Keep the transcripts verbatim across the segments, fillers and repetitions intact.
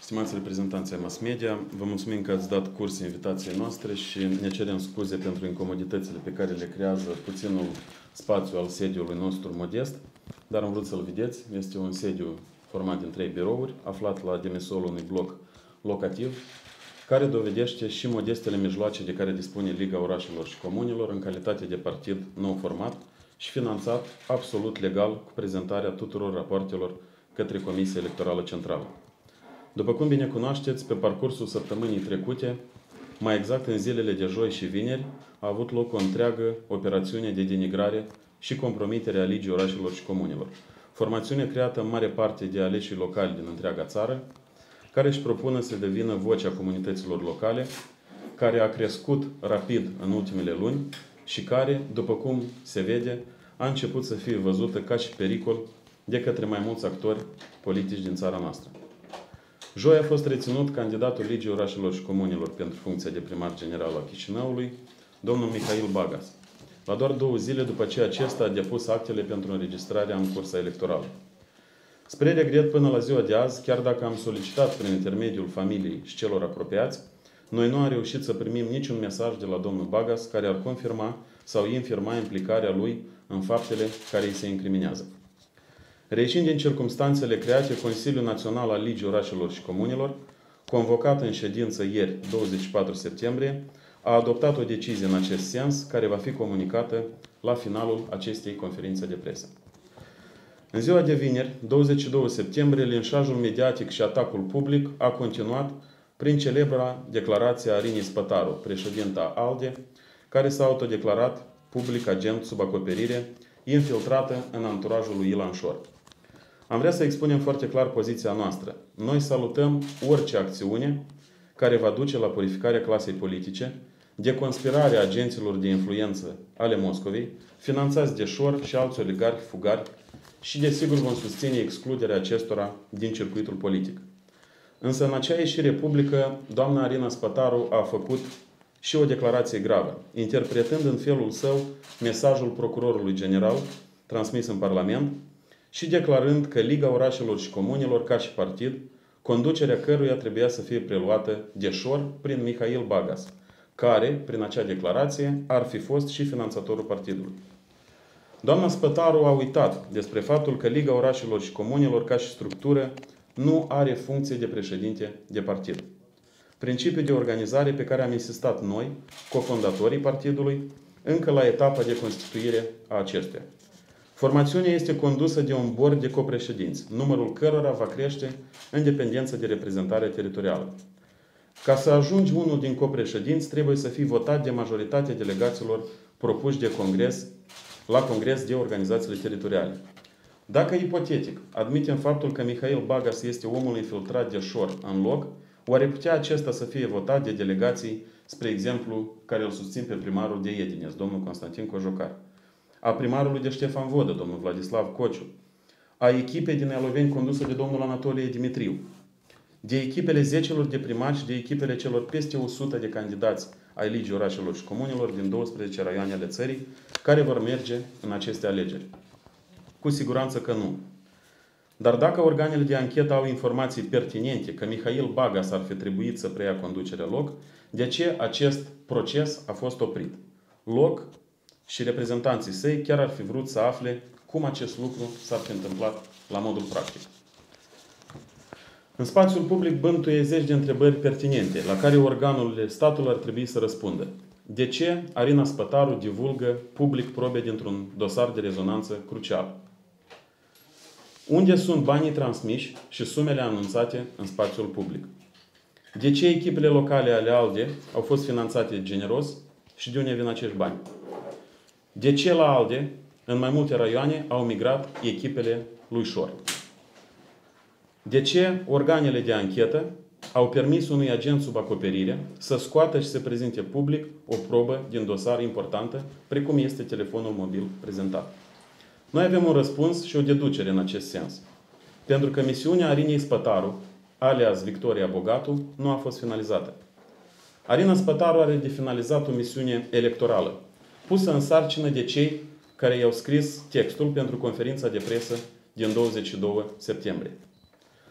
Stimați reprezentanți ai mass media, vă mulțumim că ați dat curs invitației noastre și ne cerem scuze pentru incomoditățile pe care le creează puținul spațiu al sediului nostru modest, dar am vrut să-l vedeți. Este un sediu format din trei birouri, aflat la demesolul unui bloc locativ, care dovedește și modestele mijloace de care dispune Liga Orașelor și Comunelor în calitate de partid nou format și finanțat absolut legal cu prezentarea tuturor rapoartelor către Comisia Electorală Centrală. După cum bine cunoașteți, pe parcursul săptămânii trecute, mai exact în zilele de joi și vineri, a avut loc o întreagă operațiune de denigrare și compromitere a Ligii Orașelor și Comunelor. Formațiune creată în mare parte de aleșii locali din întreaga țară, care își propună să devină vocea comunităților locale, care a crescut rapid în ultimele luni și care, după cum se vede, a început să fie văzută ca și pericol de către mai mulți actori politici din țara noastră. Joi a fost reținut candidatul Ligii Orașelor și Comunelor pentru funcția de primar general al Chișinăului, domnul Mihail Bagas, la doar două zile după ce acesta a depus actele pentru înregistrarea în cursa electorală. Spre regret, până la ziua de azi, chiar dacă am solicitat prin intermediul familiei și celor apropiați, noi nu am reușit să primim niciun mesaj de la domnul Bagas care ar confirma sau infirma implicarea lui în faptele care îi se incriminează. Reieșind din circumstanțele create, Consiliul Național al Ligii Orașelor și Comunelor, convocat în ședință ieri, douăzeci și patru septembrie, a adoptat o decizie în acest sens, care va fi comunicată la finalul acestei conferințe de presă. În ziua de vineri, douăzeci și doi septembrie, linșajul mediatic și atacul public a continuat prin celebra declarație a Arinei Spătaru, președinta ALDE, care s-a autodeclarat public agent sub acoperire, infiltrată în anturajul lui Ilan Șor. Am vrea să expunem foarte clar poziția noastră. Noi salutăm orice acțiune care va duce la purificarea clasei politice, de conspirarea agenților de influență ale Moscovei, finanțați de Șor și alți oligarhi fugari și, desigur, vom susține excluderea acestora din circuitul politic. Însă, în acea ieșire publică, doamna Arina Spătaru a făcut și o declarație gravă, interpretând în felul său mesajul procurorului general transmis în Parlament și declarând că Liga Orașelor și Comunelor, ca și partid, conducerea căruia trebuia să fie preluată de Șor prin Mihail Bagas, care, prin acea declarație, ar fi fost și finanțatorul partidului. Doamna Spătaru a uitat despre faptul că Liga Orașelor și Comunelor, ca și structură, nu are funcție de președinte de partid. Principiul de organizare pe care am insistat noi, cofondatorii partidului, încă la etapa de constituire a acestuia. Formațiunea este condusă de un bord de copreședinți, numărul cărora va crește în dependență de reprezentare teritorială. Ca să ajungi unul din copreședinți, trebuie să fii votat de majoritatea delegaților propuși de congres, la congres de organizațiile teritoriale. Dacă, ipotetic, admitem faptul că Mihail Bagas este omul infiltrat de Șor în loc, oare putea acesta să fie votat de delegații, spre exemplu, care îl susțin pe primarul de Edines, domnul Constantin Cojocar, a primarului de Ștefan Vodă, domnul Vladislav Cociu, a echipei din Eloveni condusă de domnul Anatolie Dimitriu, de echipele zecelor de primari și de echipele celor peste o sută de candidați ai Ligii Orașelor și Comunelor din douăsprezece raioane ale țării, care vor merge în aceste alegeri. Cu siguranță că nu. Dar dacă organele de anchetă au informații pertinente că Mihail Bagas ar fi trebuit să preia conducerea loc, de ce acest proces a fost oprit? Loc și reprezentanții săi chiar ar fi vrut să afle cum acest lucru s-ar fi întâmplat la modul practic. În spațiul public bântuie zeci de întrebări pertinente, la care organurile statului ar trebui să răspundă. De ce Arina Spătaru divulgă public probe dintr-un dosar de rezonanță crucial? Unde sunt banii transmiși și sumele anunțate în spațiul public? De ce echipele locale ale ALDE au fost finanțate generos și de unde vin acești bani? De ce la ALDE, în mai multe raioane, au migrat echipele lui Șor? De ce organele de anchetă au permis unui agent sub acoperire să scoată și să prezinte public o probă din dosar importantă, precum este telefonul mobil prezentat? Noi avem un răspuns și o deducere în acest sens. Pentru că misiunea Arinei Spătaru, alias Victoria Bogatu, nu a fost finalizată. Arina Spătaru are de finalizat o misiune electorală, pusă în sarcină de cei care i-au scris textul pentru conferința de presă din douăzeci și doi septembrie.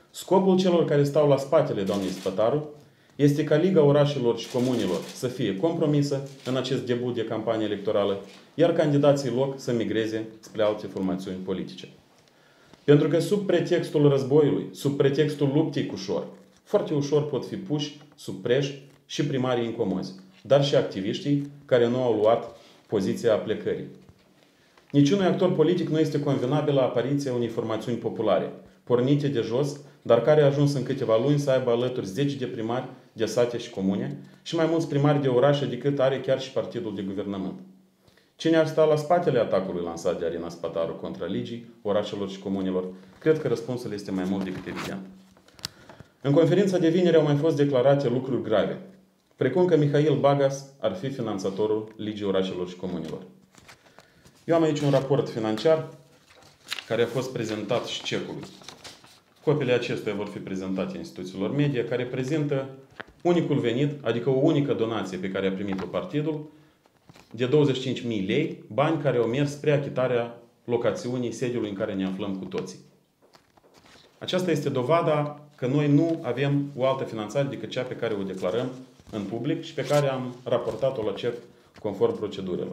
Scopul celor care stau la spatele doamnei Spătaru este ca Liga Orașelor și Comunelor să fie compromisă în acest debut de campanie electorală, iar candidații loc să migreze spre alte formațiuni politice. Pentru că sub pretextul războiului, sub pretextul luptei cu șor, foarte ușor pot fi puși sub preș și primarii incomozi, dar și activiștii care nu au luat poziția plecării. Niciunui actor politic nu este convenabilă apariția unei formațiuni populare, pornite de jos, dar care a ajuns în câteva luni să aibă alături zeci de primari de sate și comune și mai mulți primari de orașe decât are chiar și partidul de guvernământ. Cine ar sta la spatele atacului lansat de Arina Spătaru contra Ligii Orașelor și Comunelor? Cred că răspunsul este mai mult decât evident. În conferința de vineri au mai fost declarate lucruri grave, precum că Mihail Bagas ar fi finanțatorul Ligii Orașelor și Comunelor. Eu am aici un raport financiar care a fost prezentat și cecului. Copiile acestuia vor fi prezentate instituțiilor media, care prezintă unicul venit, adică o unică donație pe care a primit-o partidul, de douăzeci și cinci mii lei, bani care au mers spre achitarea locațiunii sediului în care ne aflăm cu toții. Aceasta este dovada că noi nu avem o altă finanțare decât cea pe care o declarăm în public și pe care am raportat-o la C E P conform procedurilor.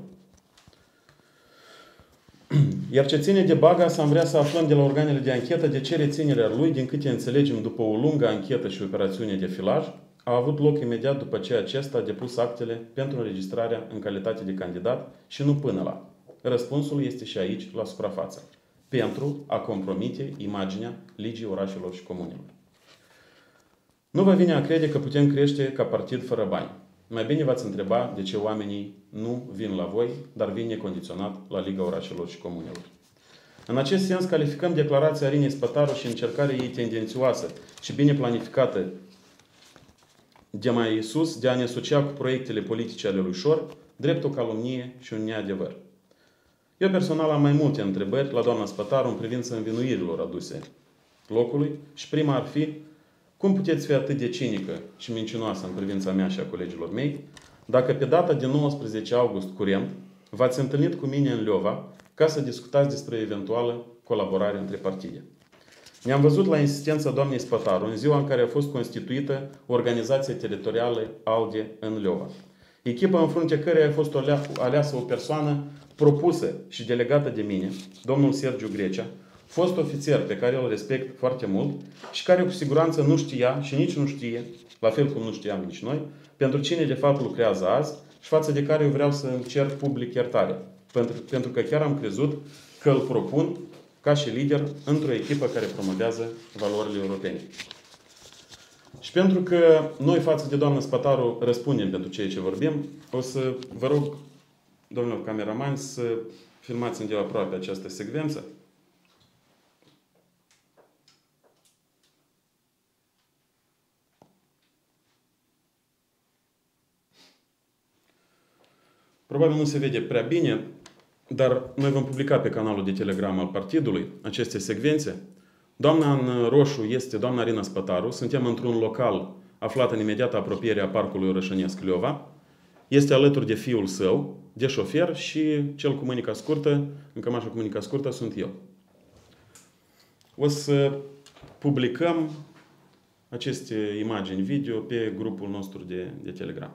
Iar ce ține de Bagas, am vrea să aflăm de la organele de anchetă de ce reținerea lui, din câte înțelegem după o lungă anchetă și operațiune de filaj, a avut loc imediat după ce acesta a depus actele pentru înregistrarea în calitate de candidat și nu până la. Răspunsul este și aici, la suprafață. Pentru a compromite imaginea Ligii Orașelor și Comunelor. Nu vă vine a crede că putem crește ca partid fără bani. Mai bine v-ați întreba de ce oamenii nu vin la voi, dar vin necondiționat la Liga Orașelor și Comunelor. În acest sens, calificăm declarația Arinei Spătaru și încercarea ei tendențioasă și bine planificată de mai sus de a ne asocia cu proiectele politice ale lui Șor, drept o calomnie și un neadevăr. Eu personal am mai multe întrebări la doamna Spătaru în privința învinuirilor aduse locului și prima ar fi: cum puteți fi atât de cinică și mincinoasă în privința mea și a colegilor mei, dacă pe data de nouăsprezece august curent v-ați întâlnit cu mine în Leova ca să discutați despre eventuală colaborare între partide? Ne-am văzut la insistența doamnei Spătaru în ziua în care a fost constituită organizația teritorială ALDE în Leova. Echipa în fruntea căreia a fost aleasă o persoană propusă și delegată de mine, domnul Sergiu Grecea, fost ofițer pe care îl respect foarte mult și care cu siguranță nu știa și nici nu știe, la fel cum nu știam nici noi, pentru cine de fapt lucrează azi și față de care eu vreau să îmi cer public iertare. Pentru, pentru că chiar am crezut că îl propun ca și lider într-o echipă care promovează valorile europene. Și pentru că noi față de doamna Spătaru răspundem pentru ceea ce vorbim, o să vă rog, domnilor cameramani, să filmați îndeaproape această secvență. Probabil nu se vede prea bine, dar noi vom publica pe canalul de Telegram al partidului aceste secvențe. Doamna în roșu este doamna Arina Spătaru. Suntem într-un local aflat în imediată apropiere a Parcului Orășănesc Leova. Este alături de fiul său, de șofer, și cel cu mânica scurtă, în cămașă cu mânica scurtă, sunt eu. O să publicăm aceste imagini video pe grupul nostru de, de Telegram.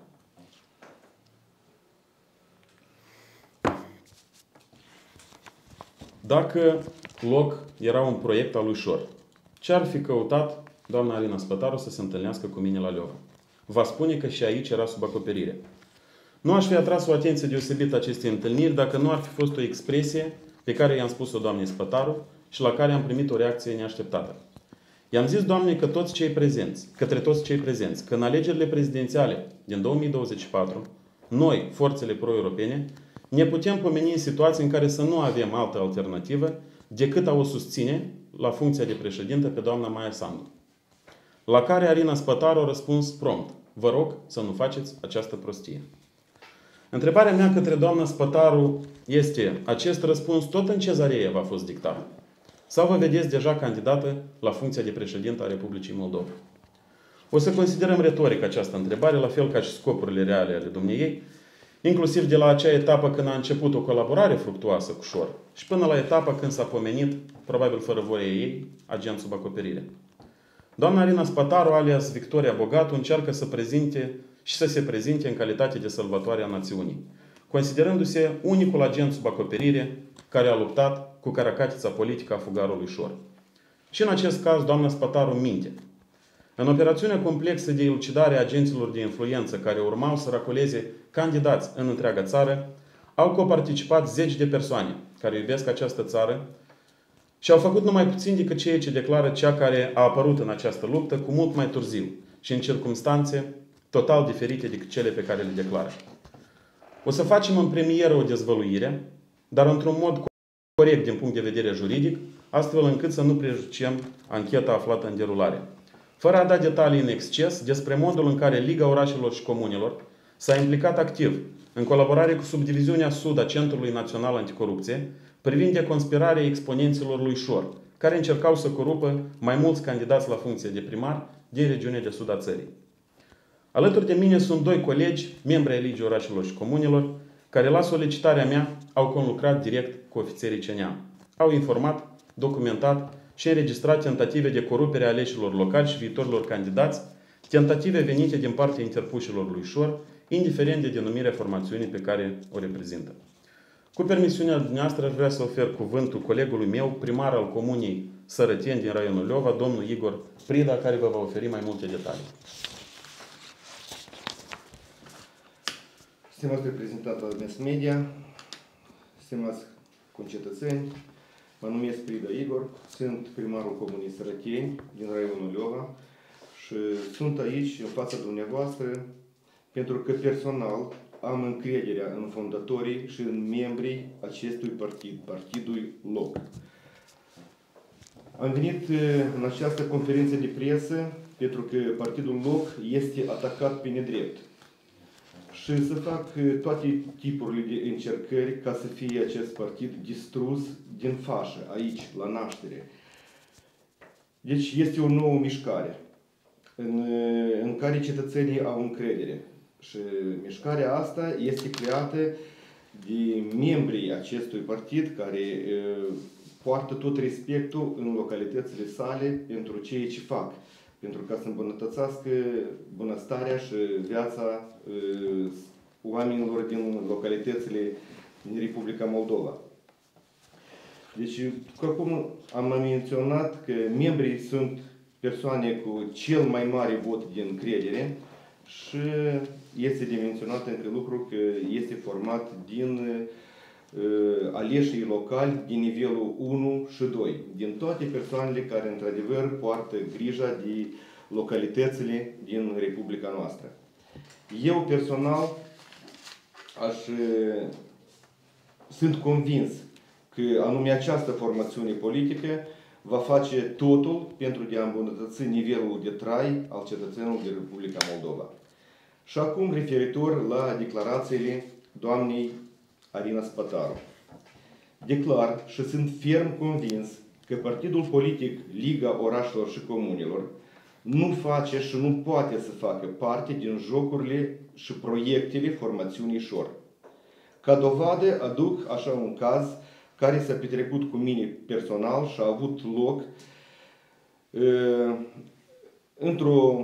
Dacă loc era un proiect al lui Șor, ce ar fi căutat doamna Arina Spătaru să se întâlnească cu mine la Leova? Va spune că și aici era sub acoperire. Nu aș fi atras o atenție deosebită acestei întâlniri dacă nu ar fi fost o expresie pe care i-am spus-o doamnei Spătaru și la care am primit o reacție neașteptată. I-am zis doamnei că toți cei prezenți, către toți cei prezenți, că în alegerile prezidențiale din două mii douăzeci și patru, noi, forțele pro-europene, ne putem pomeni în situații în care să nu avem altă alternativă decât a o susține la funcția de președinte pe doamna Maia Sandu. La care Arina Spătaru a răspuns prompt: vă rog să nu faceți această prostie. Întrebarea mea către doamna Spătaru este: acest răspuns tot în cezaree v-a fost dictat? Sau vă vedeți deja candidată la funcția de președinte a Republicii Moldova? O să considerăm retoric această întrebare, la fel ca și scopurile reale ale dumneiei, inclusiv de la acea etapă când a început o colaborare fructuoasă cu Șor și până la etapa când s-a pomenit, probabil fără voia ei, agent sub acoperire. Doamna Arina Spataru, alias Victoria Bogatu, încearcă să prezinte și să se prezinte în calitate de salvatoare a națiunii, considerându-se unicul agent sub acoperire care a luptat cu caracatița politică a fugarului Șor. Și în acest caz, doamna Spataru minte. În operațiunea complexă de elucidare a agenților de influență care urmau să racoleze candidați în întreaga țară, au coparticipat zeci de persoane care iubesc această țară și au făcut numai puțin decât ceea ce declară cea care a apărut în această luptă cu mult mai târziu și în circumstanțe total diferite decât cele pe care le declară. O să facem în premieră o dezvăluire, dar într-un mod corect din punct de vedere juridic, astfel încât să nu prejudiciem ancheta aflată în derulare. Fără a da detalii în exces despre modul în care Liga Orașelor și Comunelor s-a implicat activ în colaborare cu subdiviziunea Sud a Centrului Național Anticorupție privind deconspirarea exponenților lui Șor, care încercau să corupă mai mulți candidați la funcție de primar din regiunea de sud a țării. Alături de mine sunt doi colegi, membri ai Ligii Orașelor și Comunelor, care la solicitarea mea au conlucrat direct cu ofițerii C N A. Au informat, documentat și înregistrat tentative de corupere a aleșilor locali și viitorilor candidați, tentative venite din partea interpușilor lui Șor, indiferent de denumirea formațiunii pe care o reprezintă. Cu permisiunea dumneavoastră, aș vrea să ofer cuvântul colegului meu, primar al comunei Sărăteni din raionul Leova, domnul Igor Prida, care vă va oferi mai multe detalii. Stimați reprezentanți al mass media, stimați concetățeni, mă numesc Prida Igor, sunt primarul comunei Sărăteni din raionul Leova și sunt aici în fața dumneavoastră pentru că personal am încrederea în fondatorii și în membrii acestui partid, Partidul Loc. Am venit în această conferință de presă pentru că Partidul Loc este atacat pe nedrept și să fac toate tipurile de încercări ca să fie acest partid distrus din fașă, aici, la naștere. Deci este o nouă mișcare în, în care cetățenii au încredere. Și mișcarea asta este creată de membrii acestui partid care e, poartă tot respectul în localitățile sale pentru ceea ce fac, pentru ca să îmbunătățească bunăstarea și viața e, oamenilor din localitățile din Republica Moldova. Deci, cum am menționat că membrii sunt persoane cu cel mai mare vot de încredere și este de menționat încă lucru că este format din uh, aleșii locali din nivelul unu și doi, din toate persoanele care într-adevăr poartă grija de localitățile din Republica noastră. Eu personal aș, uh, sunt convins că anume această formațiune politică va face totul pentru a îmbunătăți nivelul de trai al cetățenilor din Republica Moldova. Și acum referitor la declarațiile doamnei Arina Spataru. Declar și sunt ferm convins că Partidul Politic Liga Orașelor și Comunelor nu face și nu poate să facă parte din jocurile și proiectele formațiunii Șor. Ca dovadă aduc așa un caz care s-a petrecut cu mine personal și a avut loc uh, într-o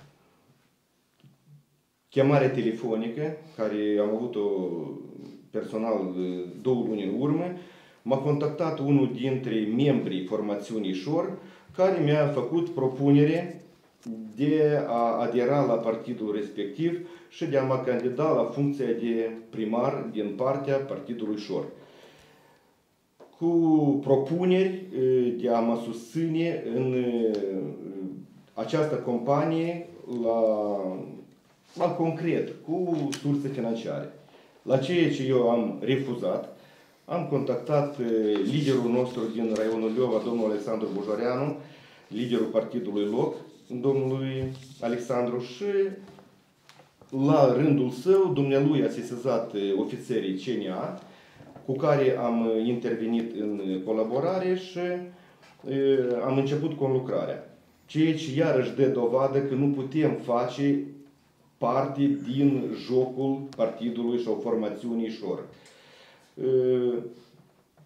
chemare telefonică, care am avut-o personal două luni în urmă. M-a contactat unul dintre membrii formațiunii Șor, care mi-a făcut propunere de a adera la partidul respectiv și de a mă candida la funcția de primar din partea Partidului Șor, cu propuneri de a mă susține în această companie la, la concret, cu surse financiare. La ceea ce eu am refuzat, am contactat liderul nostru din raionul Leova, domnul Alexandru Bujoreanu, liderul Partidului Loc, domnului Alexandru, și la rândul său, dumnealui a sesizat ofițerii C N A, cu care am intervenit în colaborare și am început conlucrarea. Ceea ce iarăși dă dovadă că nu putem face parte din jocul partidului sau formațiunii Șor.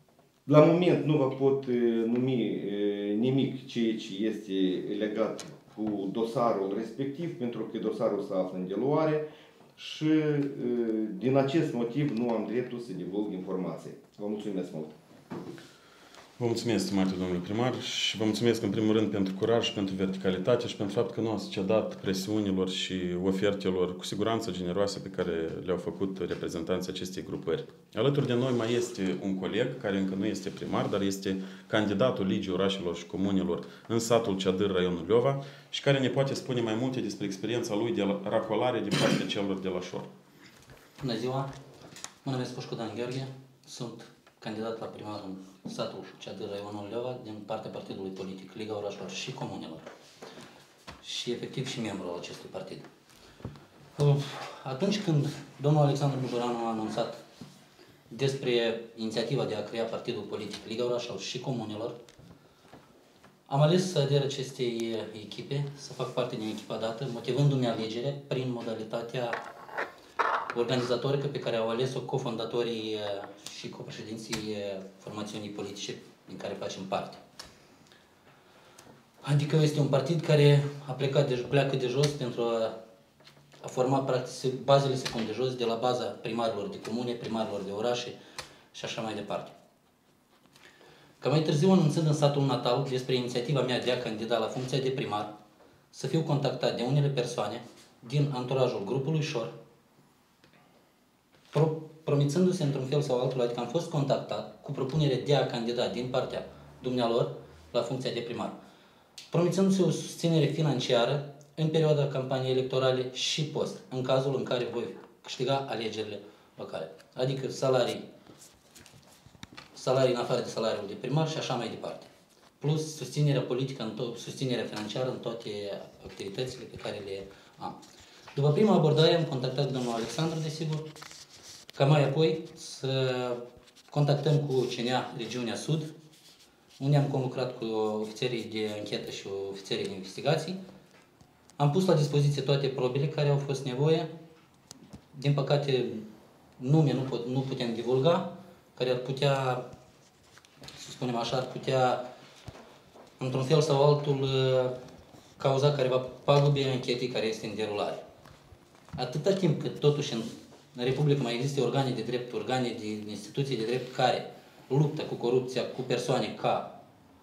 La moment nu vă pot numi nimic ceea ce este legat cu dosarul respectiv, pentru că dosarul se află în deluare și din acest motiv nu am dreptul să divulg informații. Vă mulțumesc mult! Vă mulțumesc, stimate domnule primar, și vă mulțumesc în primul rând pentru curaj, pentru verticalitate și pentru faptul că nu ați cedat presiunilor și ofertelor cu siguranță generoase pe care le-au făcut reprezentanții acestei grupări. Alături de noi mai este un coleg care încă nu este primar, dar este candidatul Ligii Orașelor și Comunelor în satul Ceadâr, raionul Leova, și care ne poate spune mai multe despre experiența lui de racolare din partea celor de la Șor. Bună ziua! Mă numesc Pușcu Dan Gheorghe, sunt candidat la primar în satul Ceadâr, raionul Leova, din partea partidului politic Liga Orașelor și Comunelor. Și efectiv și membru al acestui partid. Atunci când domnul Alexandru Muguranu a anunțat despre inițiativa de a crea partidul politic Liga Orașelor și Comunelor, am ales să ader acestei echipe, să fac parte din echipa dată, motivându-mi alegerea prin modalitatea organizatorică pe care au ales-o cofondatorii și copreședinții formațiunii politice din care facem parte. Adică este un partid care a plecat de, pleacă de jos pentru a, a forma practic bazele secunde de jos, de la baza primarilor de comune, primarilor de orașe și așa mai departe. Ca mai târziu, anunțând în satul natal despre inițiativa mea de a candida la funcția de primar, să fiu contactat de unele persoane din anturajul grupului Șor, promițându-se într-un fel sau altul, adică am fost contactat cu propunere de a candida din partea dumnealor la funcția de primar, promițându-se o susținere financiară în perioada campaniei electorale și post, în cazul în care voi câștiga alegerile locale, adică salarii, salarii în afară de salariul de primar și așa mai departe, plus susținerea politică, în to- susținerea financiară în toate activitățile pe care le am. După prima abordare am contactat domnul Alexandru, desigur, ca mai apoi să contactăm cu C N A Regiunea Sud, unde am conlucrat cu ofițerii de anchetă și ofițerii de investigații. Am pus la dispoziție toate probele care au fost nevoie. Din păcate, nume nu, pot, nu putem divulga, care ar putea, să spunem așa, ar putea, într-un fel sau altul, cauza careva pagube anchetei care este în derulare. Atâta timp cât totuși în În Republică mai există organe de drept, organe de instituții de drept care luptă cu corupția, cu persoane ca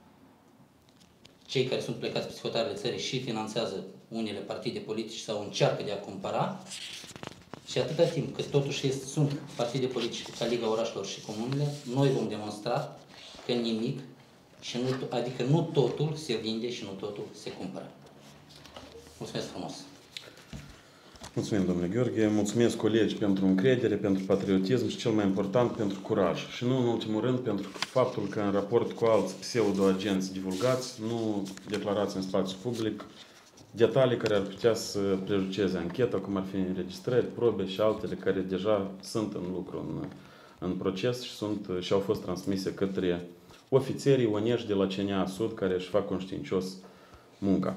cei care sunt plecați pe hotarele țării și finanțează unele partide politice sau încearcă de a cumpăra. Și atâta timp cât totuși este, sunt partide politice ca Liga Orașelor și Comunele, noi vom demonstra că nimic, și nu, adică nu totul se vinde și nu totul se cumpără. Mulțumesc frumos! Mulțumim, domnule Gheorghe, mulțumesc colegi pentru încredere, pentru patriotism și cel mai important pentru curaj. Și nu în ultimul rând pentru faptul că în raport cu alți pseudo-agenți divulgați, nu declarați în spațiu public detalii care ar putea să prejudiceze ancheta, cum ar fi înregistrări, probe și altele care deja sunt în lucru în, în proces și, sunt, și au fost transmise către ofițerii onești de la C N A Sud care își fac conștiincios munca.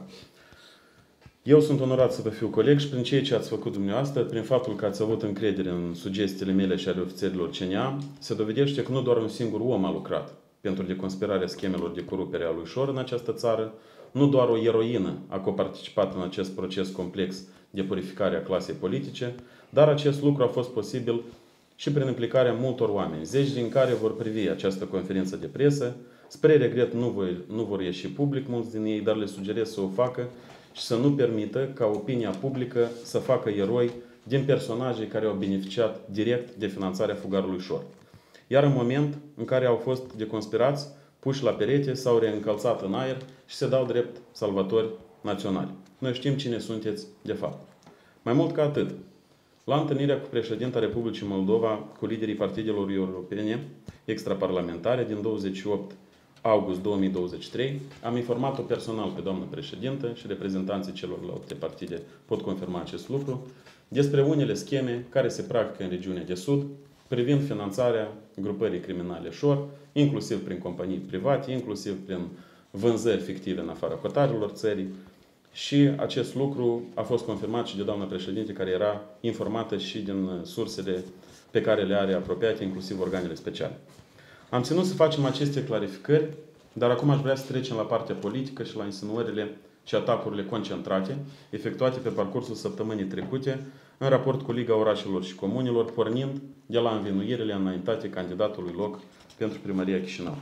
Eu sunt onorat să vă fiu coleg și prin ceea ce ați făcut dumneavoastră, prin faptul că ați avut încredere în sugestiile mele și ale ofițerilor C N A, se dovedește că nu doar un singur om a lucrat pentru deconspirarea schemelor de corupere a lui Șor în această țară, nu doar o eroină a coparticipat în acest proces complex de purificare a clasei politice, dar acest lucru a fost posibil și prin implicarea multor oameni, zeci din care vor privi această conferință de presă. Spre regret nu, voi, nu vor ieși public mulți din ei, dar le sugerez să o facă și să nu permită ca opinia publică să facă eroi din personaje care au beneficiat direct de finanțarea fugarului Șor. Iar în moment în care au fost deconspirați, puși la perete, s-au reîncălțat în aer și se dau drept salvatori naționali. Noi știm cine sunteți de fapt. Mai mult ca atât, la întâlnirea cu președinta Republicii Moldova, cu liderii partidelor europene extraparlamentare din douăzeci și opt august două mii douăzeci și trei, am informat-o personal pe doamnă președintă și reprezentanții celorlalte partide pot confirma acest lucru, despre unele scheme care se practică în regiunea de Sud, privind finanțarea grupării criminale Șor, inclusiv prin companii private, inclusiv prin vânzări fictive în afara hotarelor țării. Și acest lucru a fost confirmat și de doamna președinte, care era informată și din sursele pe care le are apropiate, inclusiv organele speciale. Am ținut să facem aceste clarificări, dar acum aș vrea să trecem la partea politică și la insinuările și atacurile concentrate, efectuate pe parcursul săptămânii trecute, în raport cu Liga Orașelor și Comunelor, pornind de la învinuirile înaintate candidatului loc pentru Primăria Chișinău.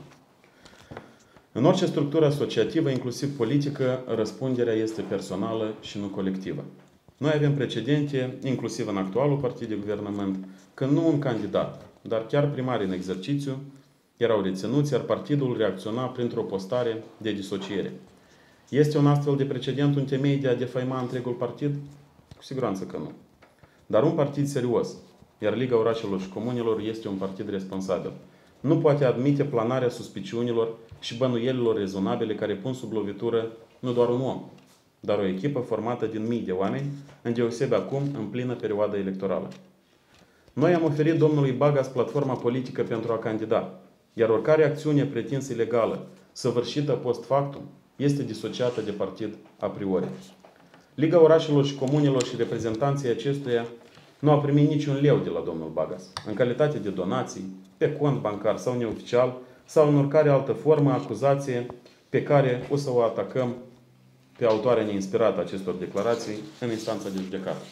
În orice structură asociativă, inclusiv politică, răspunderea este personală și nu colectivă. Noi avem precedente, inclusiv în actualul partid de guvernământ, când nu un candidat, dar chiar primarii în exercițiu erau reținuți, iar partidul reacționa printr-o postare de disociere. Este un astfel de precedent un temei de a defăima întregul partid? Cu siguranță că nu. Dar un partid serios, iar Liga Orașelor și Comunelor este un partid responsabil, nu poate admite planarea suspiciunilor și bănuielilor rezonabile care pun sub lovitură nu doar un om, dar o echipă formată din mii de oameni, îndeosebi acum, în plină perioadă electorală. Noi am oferit domnului Bagas platforma politică pentru a candida, iar oricare acțiune pretins ilegală, săvârșită post factum, este disociată de partid a priori. Liga Orașelor și Comunelor și reprezentanții acestuia nu au primit niciun leu de la domnul Bagas, în calitate de donații, pe cont bancar sau neoficial, sau în oricare altă formă, acuzație pe care o să o atacăm pe autoarea neinspirată acestor declarații în instanța de judecată.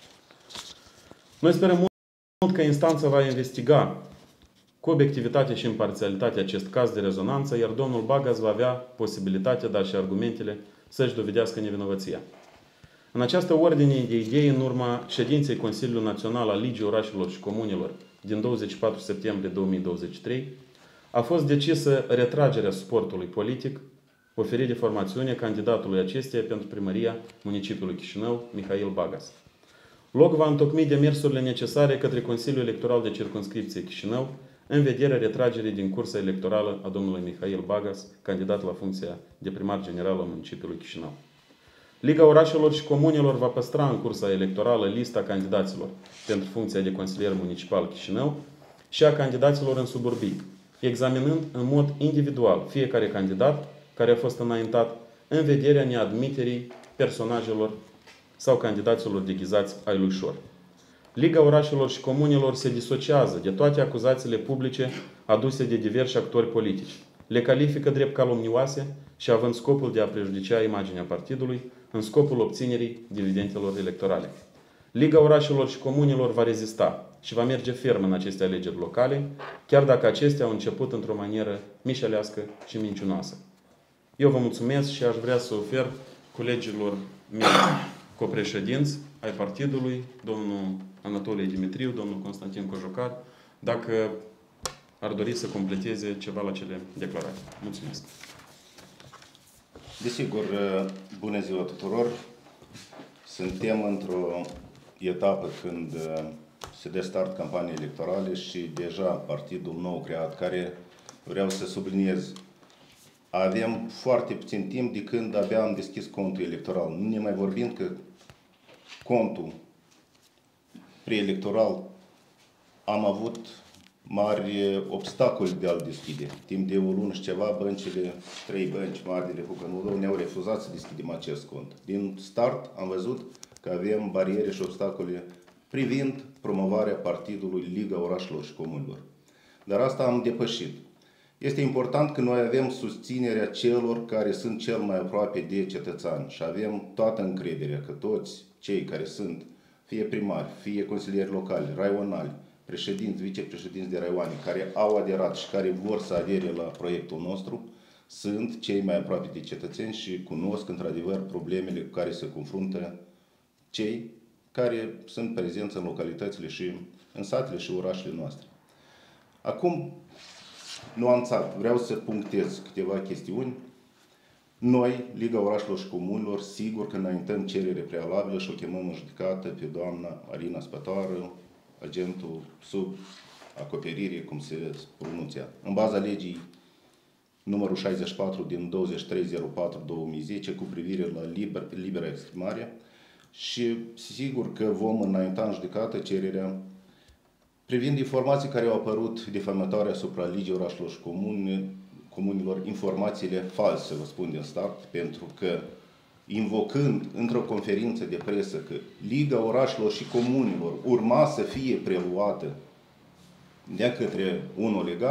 Noi sperăm mult că instanța va investiga cu obiectivitate și imparțialitate acest caz de rezonanță, iar domnul Bagas va avea posibilitatea, dar și argumentele, să-și dovedească nevinovăția. În această ordine de idei, în urma ședinței Consiliului Național al Ligii Orașelor și Comunelor din douăzeci și patru septembrie două mii douăzeci și trei, a fost decisă retragerea suportului politic oferit de formațiune candidatului acesteia pentru primăria municipiului Chișinău, Mihail Bagas. Loc va întocmi demersurile necesare către Consiliul Electoral de Circumscripție Chișinău în vederea retragerii din cursa electorală a domnului Mihail Bagas, candidat la funcția de primar general al municipiului Chișinău. Liga Orașelor și Comunelor va păstra în cursa electorală lista candidaților pentru funcția de consilier municipal Chișinău și a candidaților în suburbii, examinând în mod individual fiecare candidat care a fost înaintat în vederea neadmiterii personajelor sau candidaților deghizați ai lui Șor. Liga Orașelor și Comunelor se disociază de toate acuzațiile publice aduse de diversi actori politici. Le califică drept calomnioase și având scopul de a prejudicia imaginea partidului în scopul obținerii dividendelor electorale. Liga Orașelor și Comunelor va rezista și va merge ferm în aceste alegeri locale, chiar dacă acestea au început într-o manieră mișelească și mincinoasă. Eu vă mulțumesc și aș vrea să ofer colegilor mei copreședinți ai partidului, domnul Anatolie Dimitriu, domnul Constantin Cojocar, dacă ar dori să completeze ceva la cele declarate. Mulțumesc! Desigur, bună ziua tuturor! Suntem într-o etapă când se dă start campanii electorale și deja partidul nou creat, care vreau să subliniez, avem foarte puțin timp de când abia am deschis contul electoral. Nu ne mai vorbim că contul preelectoral am avut mari obstacole de a-l deschide. Timp de o lună și ceva, băncile, trei bănci mari de Republica Moldova ne-au refuzat să deschidem acest cont. Din start am văzut că avem bariere și obstacole privind promovarea partidului Liga Orașelor și Comunelor. Dar asta am depășit. Este important că noi avem susținerea celor care sunt cel mai aproape de cetățean și avem toată încrederea că toți cei care sunt, fie primari, fie consilieri locali, raionali, președinți, vicepreședinți de raioane, care au aderat și care vor să adere la proiectul nostru, sunt cei mai aproape de cetățeni și cunosc într-adevăr problemele cu care se confruntă cei care sunt prezenți în localitățile și în satele și orașele noastre. Acum, nuanțat, vreau să punctez câteva chestiuni. Noi, Liga Orașelor și Comunelor, sigur că înaintăm cerere prealabilă și o chemăm în judecată pe doamna Arina Spătoară, agentul sub acoperire, cum se pronunția. În baza legii numărul șaizeci și patru din douăzeci și trei zero patru două mii zece cu privire la liber, liberă exprimare și sigur că vom înainta în judecată cererea privind informații care au apărut difamatoare asupra Ligii Orașelor și Comune, Comunelor, informațiile false, vă spun din start, pentru că invocând într-o conferință de presă că Liga Orașelor și Comunelor urma să fie preluată de către un oligar,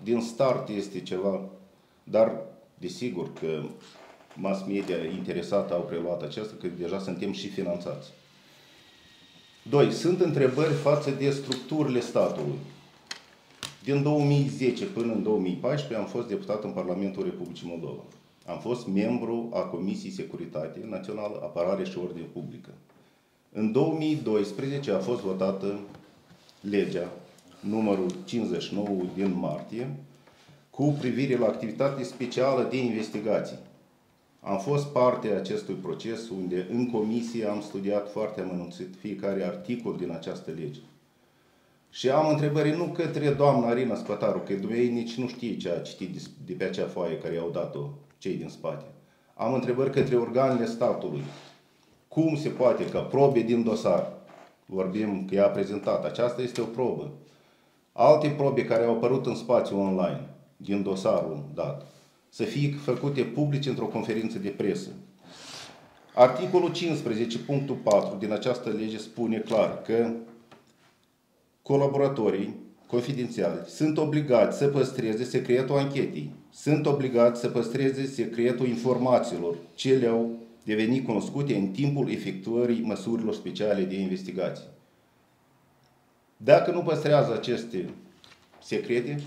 din start este ceva, dar desigur că mass media interesată au preluat aceasta, că deja suntem și finanțați. Doi. Sunt întrebări față de structurile statului. Din două mii zece până în două mii paisprezece am fost deputat în Parlamentul Republicii Moldova. Am fost membru a Comisiei Securitate Națională, Apărare și Ordine Publică. În două mii doisprezece a fost votată legea numărul cincizeci și nouă din martie cu privire la activitate specială de investigații. Am fost parte a acestui proces unde în comisie am studiat foarte amănunțit fiecare articol din această lege. Și am întrebări nu către doamna Arina Spătaru, că dumneavoastră nici nu știe ce a citit de pe acea foaie care i-au dat-o cei din spate. Am întrebări către organele statului. Cum se poate ca probe din dosar, vorbim că i-a prezentat, aceasta este o probă, alte probe care au apărut în spațiu online, din dosarul dat, să fie făcute publice într-o conferință de presă. Articolul cincisprezece punctul patru din această lege spune clar că colaboratorii confidențiali sunt obligați să păstreze secretul anchetei, sunt obligați să păstreze secretul informațiilor ce le-au devenit cunoscute în timpul efectuării măsurilor speciale de investigație. Dacă nu păstrează aceste secrete,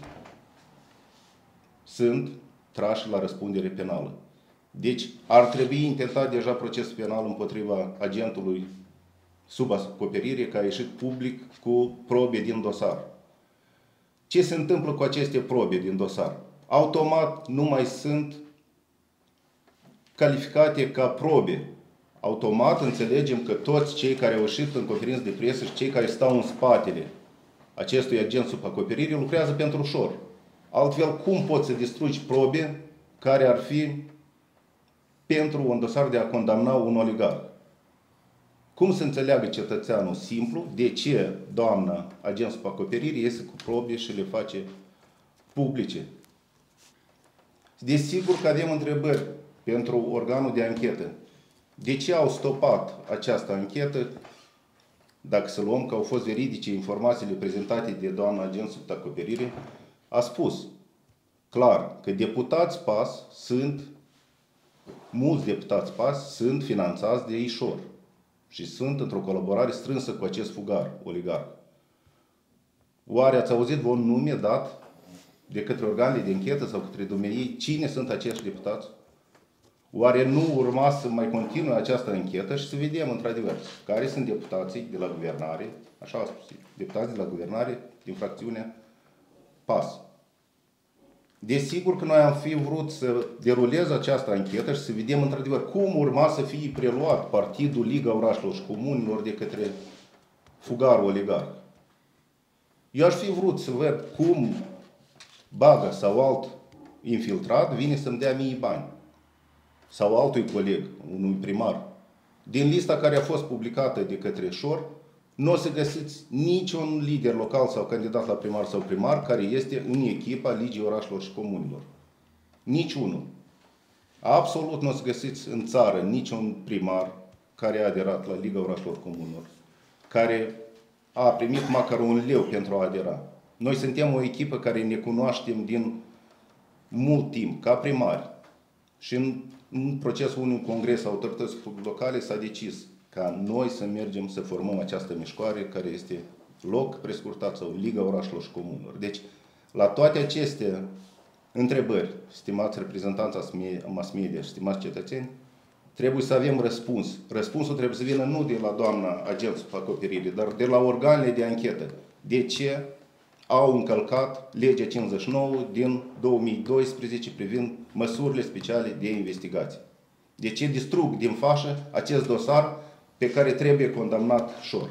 sunt trași la răspundere penală. Deci ar trebui intentat deja procesul penal împotriva agentului sub acoperire că a ieșit public cu probe din dosar. Ce se întâmplă cu aceste probe din dosar? Automat nu mai sunt calificate ca probe. Automat înțelegem că toți cei care au ieșit în conferință de presă și cei care stau în spatele acestui agent sub acoperire lucrează pentru ușor. Altfel, cum poți să distrugi probe care ar fi pentru un dosar de a condamna un oligarh? Cum să înțeleagă cetățeanul simplu de ce doamna agent sub acoperire iese cu probe și le face publice? Desigur că avem întrebări pentru organul de anchetă. De ce au stopat această anchetă, dacă să luăm că au fost veridice informațiile prezentate de doamna agent sub acoperire? A spus clar că deputați P A S sunt, mulți deputați P A S sunt finanțați de Ișor și sunt într-o colaborare strânsă cu acest fugar, oligarh. Oare ați auzit un nume dat de către organele de închetă sau către dumneavoastră cine sunt acești deputați? Oare nu urma să mai continue această închetă și să vedem într-adevăr care sunt deputații de la guvernare, așa a spus, deputații de la guvernare din fracțiunea P A S. Desigur că noi am fi vrut să deruleze această anchetă și să vedem într-adevăr cum urma să fie preluat Partidul Liga Orașelor și Comunilor de către fugarul oligarh. Eu aș fi vrut să văd cum Baga sau alt infiltrat vine să-mi dea mie bani. Sau altui coleg, unui primar. Din lista care a fost publicată de către Șor, nu o să găsiți niciun lider local sau candidat la primar sau primar care este în echipa Ligii Orașelor și Comunilor. Niciunul. Absolut nu o să găsiți în țară niciun primar care a aderat la Liga Orașelor Comunilor, care a primit măcar un leu pentru a adera. Noi suntem o echipă care ne cunoaștem din mult timp, ca primari. Și în, în procesul unui congres autorități locale s-a decis ca noi să mergem să formăm această mișcare care este loc prescurtat sau Liga Orașelor și Comunilor. Deci, la toate aceste întrebări, stimați reprezentanța mass media și stimați cetățeni, trebuie să avem răspuns. Răspunsul trebuie să vină nu de la doamna agent sub acoperire, dar de la organele de anchetă. De ce au încălcat legea cincizeci și nouă din două mii doisprezece privind măsurile speciale de investigație? De ce distrug din fașă acest dosar pe care trebuie condamnat Șor?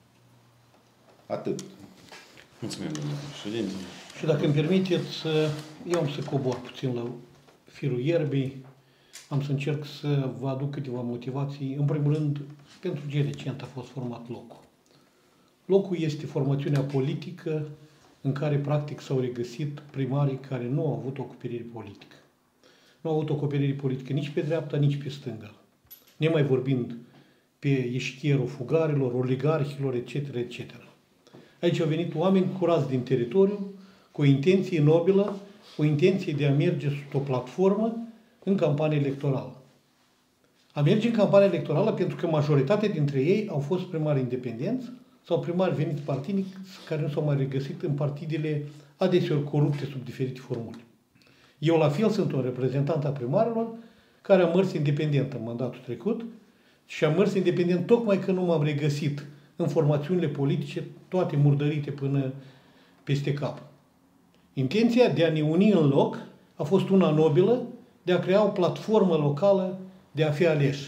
Atât. Mulțumim, domnule președinte. Și dacă îmi permiteți, eu am să cobor puțin la firul ierbii, am să încerc să vă aduc câteva motivații. În primul rând, pentru ce recent a fost format locul. Locul este formațiunea politică în care practic s-au regăsit primarii care nu au avut o acoperire politică. Nu au avut o acoperire politică nici pe dreapta, nici pe stânga. Nemai vorbind pe eșchierul fugarilor, oligarhilor, et cetera, et cetera. Aici au venit oameni curați din teritoriu, cu o intenție nobilă, o intenție de a merge sub o platformă în campanie electorală. A merge în campanie electorală pentru că majoritatea dintre ei au fost primari independenți sau primari veniți partinici care nu s-au mai regăsit în partidele adeseori corupte sub diferite formule. Eu la fel sunt un reprezentant a primarilor care am mers independent în mandatul trecut și am mers independent tocmai că nu m-am regăsit în formațiunile politice toate murdărite până peste cap. Intenția de a ne uni în loc a fost una nobilă, de a crea o platformă locală de a fi aleși.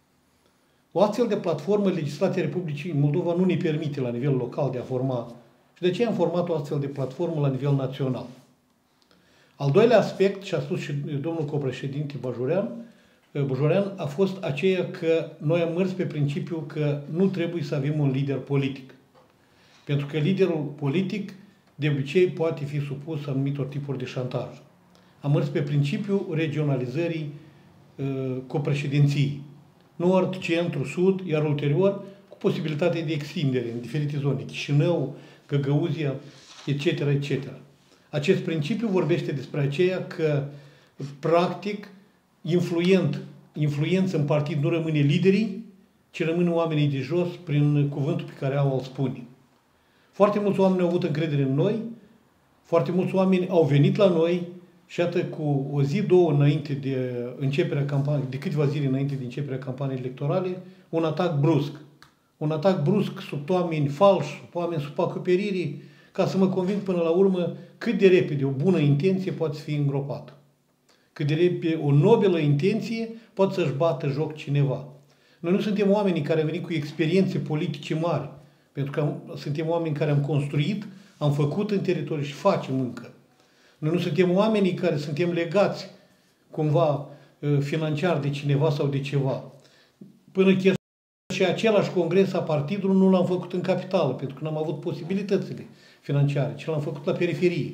O astfel de platformă, legislația Republicii Moldova nu ne permite la nivel local de a forma și de aceea am format o astfel de platformă la nivel național. Al doilea aspect, și a spus și domnul copreședinte Bajorean, Bajorean, a fost aceea că noi am mers pe principiu că nu trebuie să avem un lider politic. Pentru că liderul politic de obicei poate fi supus anumitor tipuri de șantaj. Am mers pe principiul regionalizării uh, copreședinției. Nord, centru, sud, iar ulterior cu posibilitatea de extindere în diferite zone, Chișinău, Găgăuzia, et cetera, et cetera. Acest principiu vorbește despre aceea că, practic, influent, influență în partid nu rămâne liderii, ci rămân oamenii de jos prin cuvântul pe care au al spune. Foarte mulți oameni au avut încredere în noi, foarte mulți oameni au venit la noi și iată cu o zi, două înainte de începerea campaniei, de câteva zile înainte de începerea campaniei electorale, un atac brusc. Un atac brusc sub oameni falși, sub oameni sub acoperirii, ca să mă conving până la urmă cât de repede o bună intenție poate fi îngropată. Cât de repede o nobilă intenție poate să-și bată joc cineva. Noi nu suntem oamenii care au venit cu experiențe politice mari, pentru că suntem oameni care am construit, am făcut în teritoriu și facem încă. Noi nu suntem oamenii care suntem legați cumva financiar de cineva sau de ceva. Până chiar și același congres a partidului nu l-am făcut în capitală, pentru că n-am avut posibilitățile financiare, ci l-am făcut la periferie.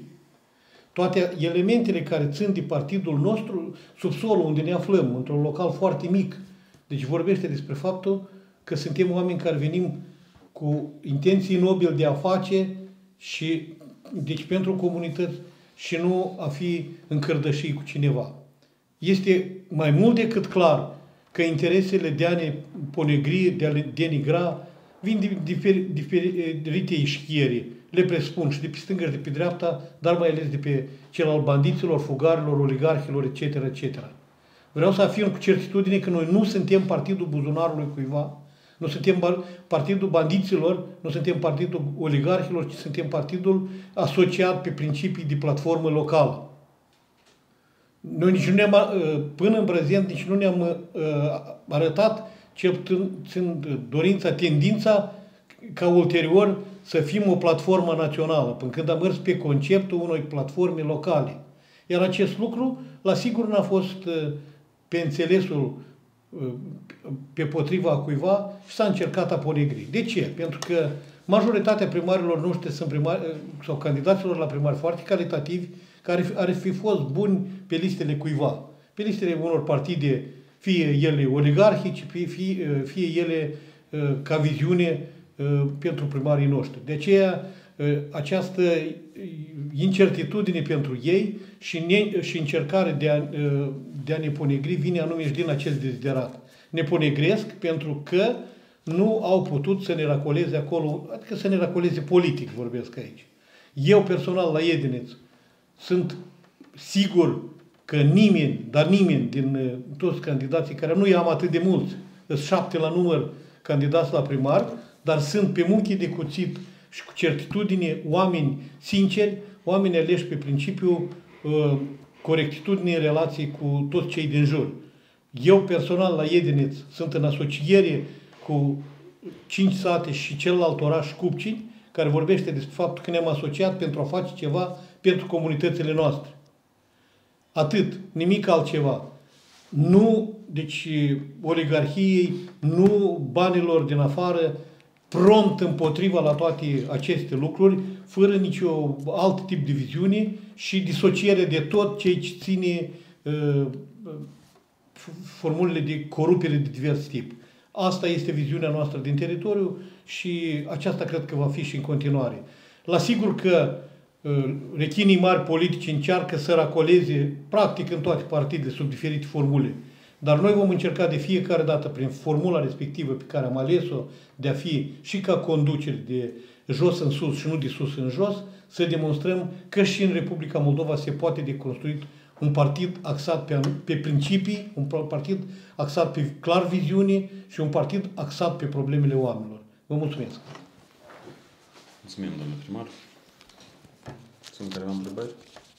Toate elementele care țin de partidul nostru, subsolul unde ne aflăm, într-un local foarte mic. Deci vorbește despre faptul că suntem oameni care venim cu intenții nobile de a face și, deci pentru comunități, și nu a fi încărdășii cu cineva. Este mai mult decât clar că interesele de a ne ponegri, de a le denigra, vin de diferite ischiere. Le presupun și de pe stânga și de pe dreapta, dar mai ales de pe cel al bandiților, fugarilor, oligarhilor, et cetera, et cetera. Vreau să afirm cu certitudine că noi nu suntem partidul buzunarului cuiva, nu suntem partidul bandiților, nu suntem partidul oligarhilor, ci suntem partidul asociat pe principii de platformă locală. Noi nici nu ne-am, până în prezent, nici nu ne-am arătat cel puțin dorința, tendința ca ulterior să fim o platformă națională, până când am mers pe conceptul unei platforme locale. Iar acest lucru, la sigur, n-a fost pe înțelesul pe potriva cuiva și s-a încercat a ponegri. De ce? Pentru că majoritatea primarilor noștri sunt primari, sau candidaților la primari foarte calitativi, care ar fi fost buni pe listele cuiva. Pe listele unor partide, fie ele oligarhici, fie, fie, fie ele ca viziune pentru primarii noștri. De aceea, această incertitudine pentru ei și, ne, și încercare de a, de a ne ponegri vine anume și din acest deziderat. Ne ponegresc pentru că nu au putut să ne racoleze acolo, adică să ne racoleze politic, vorbesc aici. Eu personal la Iedineț sunt sigur că nimeni, dar nimeni din toți candidații, care nu i-am atât de mulți, sunt șapte la număr candidați la primar, dar sunt pe muchii de cuțit și cu certitudine oameni sinceri, oameni aleși pe principiul uh, corectitudinii în relații cu toți cei din jur. Eu personal la Iedineț sunt în asociere cu cinci sate și celălalt oraș Cupcini, care vorbește despre faptul că ne-am asociat pentru a face ceva pentru comunitățile noastre. Atât, nimic altceva. Nu, deci, oligarhiei, nu banilor din afară, prompt împotriva la toate aceste lucruri, fără nicio alt tip de viziune și disociere de tot ce ține uh, formulele de corupere de divers tip. Asta este viziunea noastră din teritoriu și aceasta cred că va fi și în continuare. La sigur că rechinii mari politici încearcă să racoleze practic în toate partidele sub diferite formule. Dar noi vom încerca de fiecare dată, prin formula respectivă pe care am ales-o, de a fi și ca conducere de jos în sus și nu de sus în jos, să demonstrăm că și în Republica Moldova se poate de construit un partid axat pe, pe principii, un partid axat pe clar viziune și un partid axat pe problemele oamenilor. Vă mulțumesc! Mulțumim, domnule primar. Sunt careva întrebări?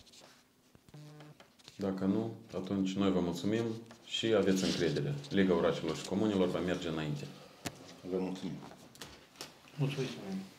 Dacă nu, atunci noi vă mulțumim și aveți încredere. Liga Orașelor și Comunelor va merge înainte. Vă mulțumim. Mulțumesc!